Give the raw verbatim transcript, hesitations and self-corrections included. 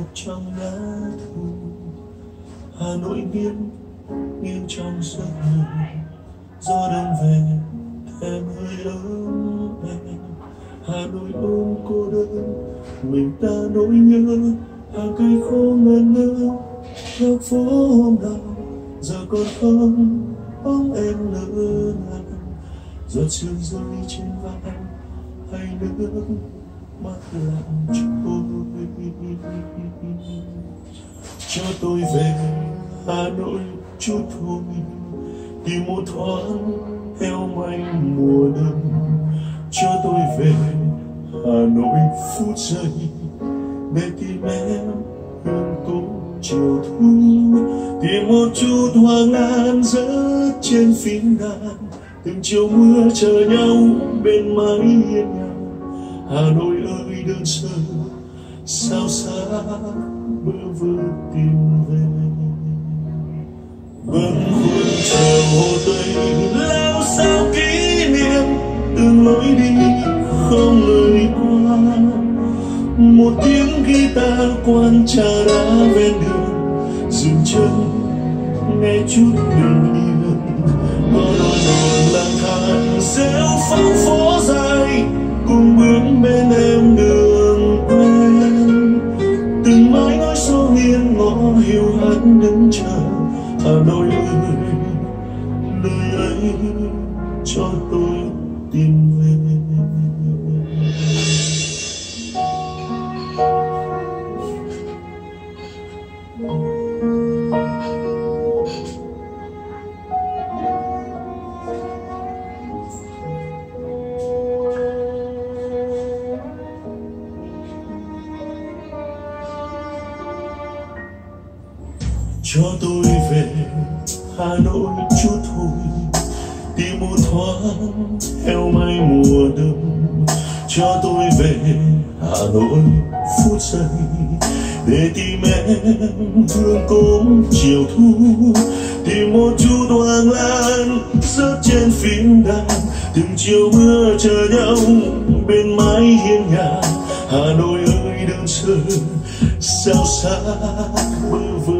trong lá thu. Hà Nội nghiêng nghiêng trong giấc mơ, gió đông về thêm hơi ấm em. Hà Nội ôm cô đơn, mình ta nỗi nhớ, hàng cây khô ngẩn ngơ góc phố hôm nào giờ còn không bóng em nữa nào. Giọt sương rơi trên vai hay nước mắt lặng trôi. Cho tôi về Hà Nội chút thôi, tìm một thoáng heo manh mùa đông. Cho tôi về Hà Nội phút giây, để tìm em hương cốm chiều thu. Tìm một chút hoa lan rớt trên phím đàn, từng chiều mưa chờ nhau bên mái hiên nhà. Hà Nội ơi đơn sơ sao xa bơ vơ tìm về. Bâng khuâng chờ Hồ Tây lao sao kỷ niệm, từng lối đi không lời qua. Một tiếng guitar quán trà đá ven đường, dừng chân nghe chút bình yên. Có đôi nòn lang thang rêu phong phố dài, cùng bước bên em đường quen. Từng mái ngói số nghiêng ngõ hiu hắt đứng chờ. Hà Nội ơi, nơi ấy cho tôi tìm về. Cho tôi về Hà Nội chút thôi, tìm một thoáng heo may mùa đông. Cho tôi về Hà Nội phút giây, để tìm em hương cốm chiều thu. Tìm một chút hoàng lan rớt trên phím đàn, từng chiều mưa chờ nhau bên mái hiên nhà. Hà Nội ơi đơn sơ sao xa bơ vơ